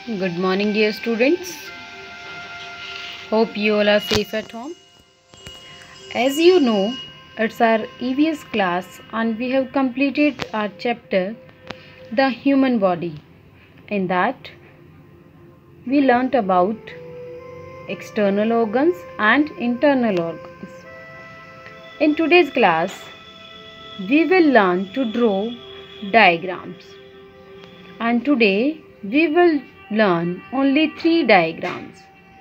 Good morning, dear students. Hope you all are safe at home. As you know, it's our EVS class and we have completed our chapter, The Human Body. In that, we learnt about external organs and internal organs. In today's class, we will learn to draw diagrams. And today, we will learn only 3 diagrams.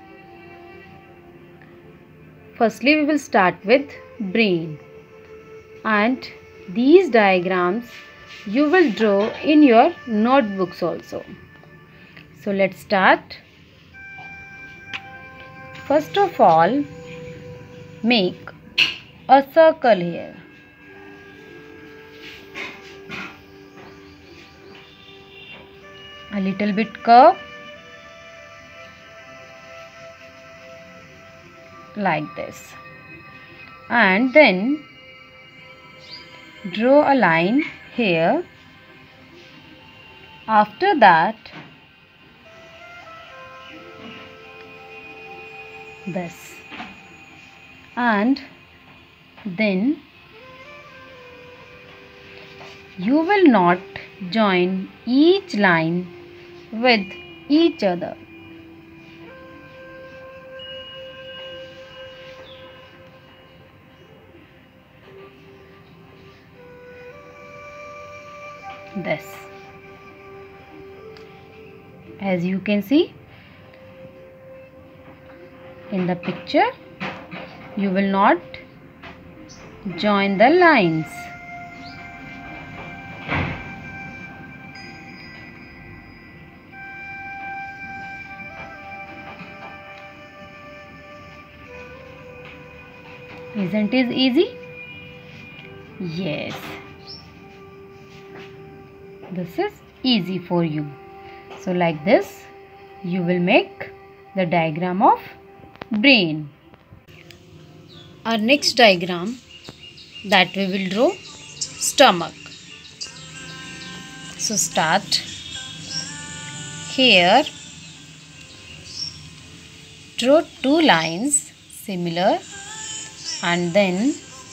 Firstly, we will start with brain, and these diagrams you will draw in your notebooks also. So let's start. First of all, make a circle here. A little bit curve like this, and then draw a line here. After that, this, and then you will not join each line with each other. This, as you can see in the picture, you will not join the lines. Isn't it easy? Yes. This is easy for you. So like this, you will make the diagram of brain. Our next diagram that we will draw stomach. So start here. Draw 2 lines similar, and then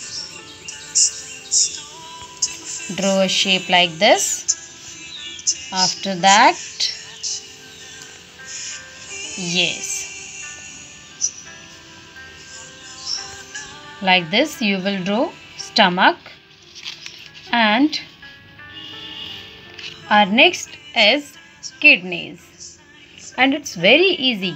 draw a shape like this. After that, yes, like this you will draw stomach. And our next is kidneys, and it's very easy.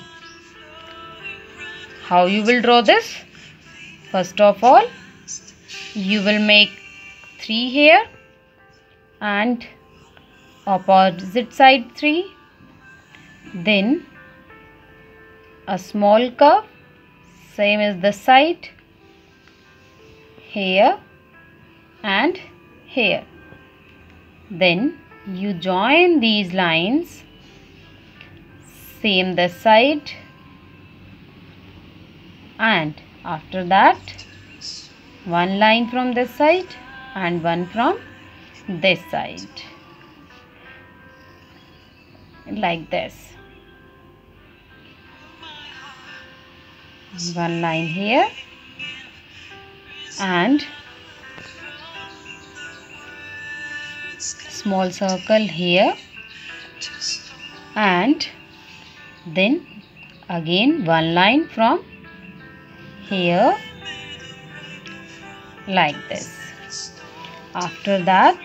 How you will draw this? First of all, you will make 3 here and opposite side 3, then a small curve, same as the side, here and here. Then you join these lines, same the side, and after that 1 line from this side and 1 from this side, like this. 1 line here and small circle here, and then again 1 line from here, like this. After that,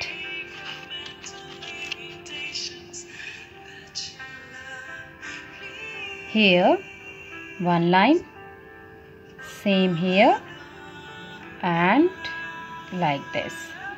here 1 line, same here, and like this.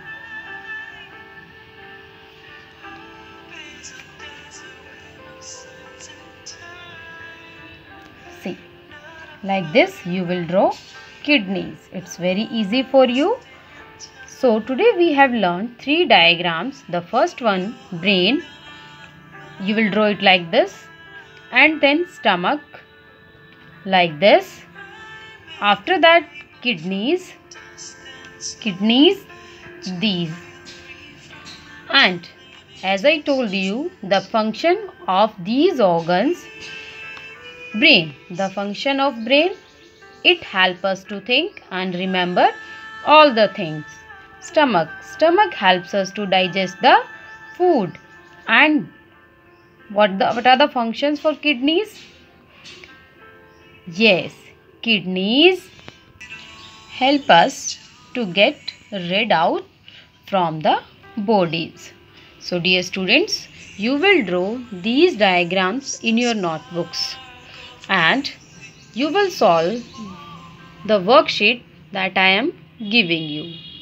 See, like this you will draw kidneys. It's very easy for you. So today we have learned 3 diagrams. The first one, brain, you will draw it like this, and then stomach like this. After that, kidneys these. And as I told you, the function of these organs. Brain. The function of brain. It helps us to think and remember all the things. Stomach. Stomach helps us to digest the food. And what are the functions for kidneys? Yes, kidneys help us to get rid out from the bodies. So dear students, you will draw these diagrams in your notebooks and you will solve the worksheet that I am giving you.